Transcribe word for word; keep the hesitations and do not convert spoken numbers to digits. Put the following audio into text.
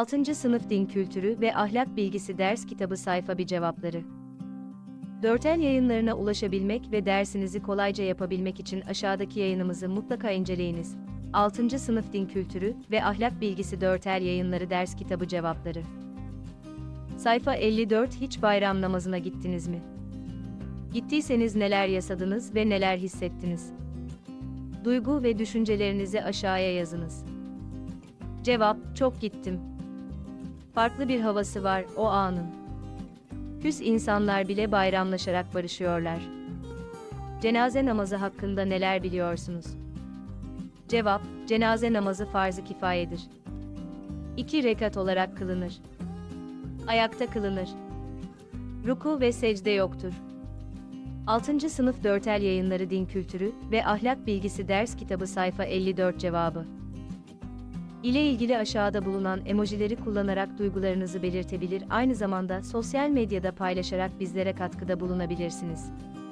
altıncı Sınıf Din Kültürü ve Ahlak Bilgisi Ders Kitabı Sayfa bir Cevapları. Dörtel yayınlarına ulaşabilmek ve dersinizi kolayca yapabilmek için aşağıdaki yayınımızı mutlaka inceleyiniz. altıncı Sınıf Din Kültürü ve Ahlak Bilgisi Dörtel Yayınları Ders Kitabı Cevapları. Sayfa elli dört. Hiç bayram namazına gittiniz mi? Gittiyseniz neler yaşadınız ve neler hissettiniz? Duygu ve düşüncelerinizi aşağıya yazınız. Cevap: çok gittim. Farklı bir havası var o anın. Küs insanlar bile bayramlaşarak barışıyorlar. Cenaze namazı hakkında neler biliyorsunuz? Cevap: cenaze namazı farz-ı kifayedir. İki rekat olarak kılınır. Ayakta kılınır. Ruku ve secde yoktur. altıncı Sınıf Dörtel Yayınları Din Kültürü ve Ahlak Bilgisi Ders Kitabı Sayfa elli dört Cevabı ile ilgili aşağıda bulunan emojileri kullanarak duygularınızı belirtebilir, aynı zamanda sosyal medyada paylaşarak bizlere katkıda bulunabilirsiniz.